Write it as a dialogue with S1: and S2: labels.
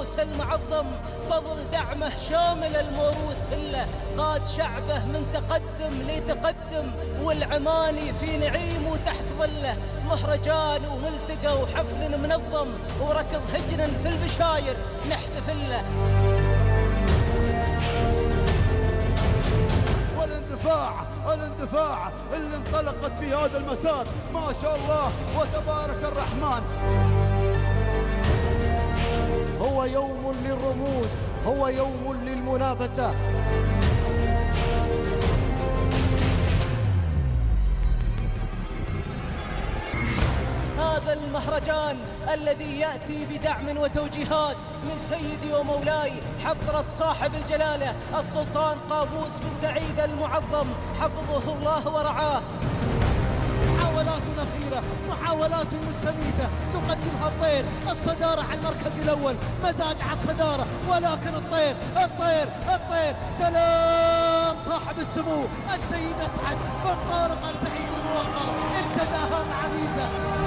S1: العروس المعظم، فضل دعمه شامل الموروث كله، قاد شعبه من تقدم لتقدم، والعماني في نعيم وتحت ظله. مهرجان وملتقى وحفل منظم، وركض هجن في البشاير نحتفل له.
S2: والاندفاع اللي انطلقت في هذا المسار، ما شاء الله وتبارك الرحمن.
S3: هو يوم للرموز، هو يوم للمنافسة.
S1: هذا المهرجان الذي يأتي بدعم وتوجيهات من سيدي ومولاي حضرة صاحب الجلالة السلطان قابوس بن سعيد المعظم حفظه الله ورعاه.
S3: محاولات أخيرة، محاولات مستميتة تقدمها الطير، الصدارة على المركز الأول، مزاج على الصدارة، ولكن الطير سلام صاحب السمو السيد أسعد بن طارق آل سعيد الموقر التقاها مع ميزة.